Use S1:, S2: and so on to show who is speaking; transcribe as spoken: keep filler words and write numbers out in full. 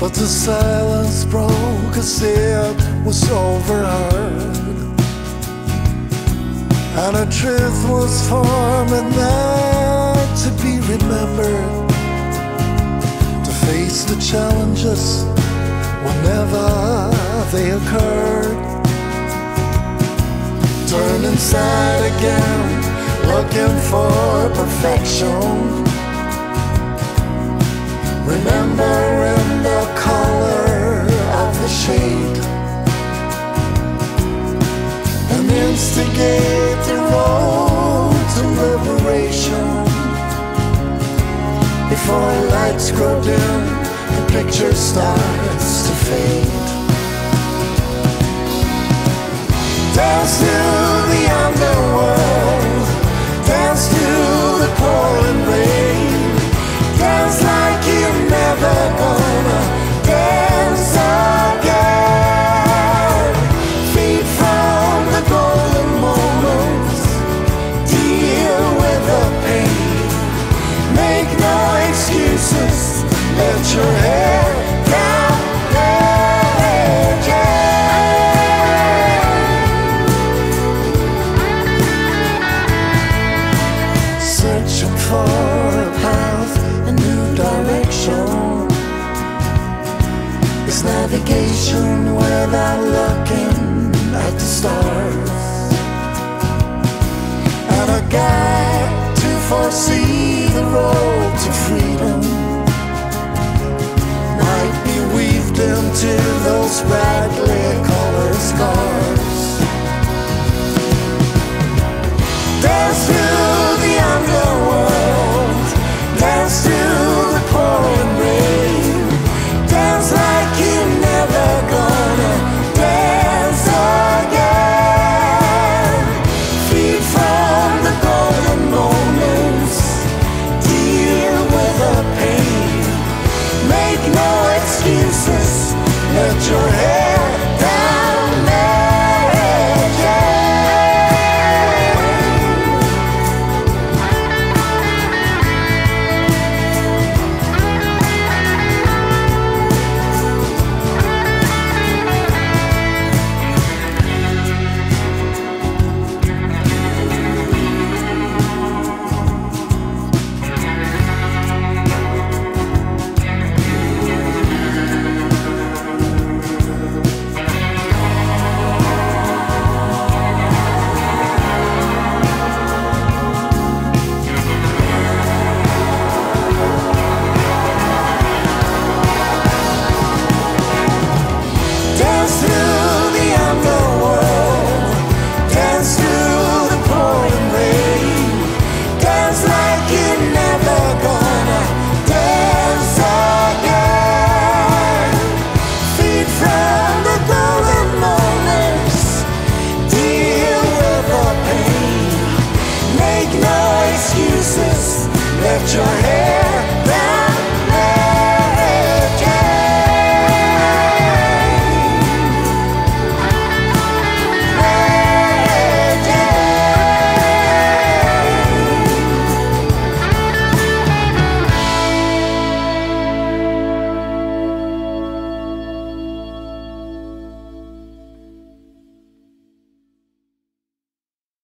S1: but the silence broke as it was overheard, and a truth was formed not to be remembered, to face the challenges whenever they occurred. Turn inside again, looking for perfection, remembering the color of the shade, and instigate the road to liberation before lights grow dim and picture starts to fade. Dance to the underworld, dance to the pouring rain, dance like you're never gonna dance again. Feed from the golden moments, deal with the pain, make no excuses, let your head down, let it searching for a path, a new direction. It's navigation without looking at the stars, and a guide to foresee the road to freedom might be weaved into those brightly colored scars. Dance to the underworld, dance to the pouring rain, dance like you're never gonna dance again. Feed from the golden moments, deal with the pain, make no excuses, let your head down, let it let your head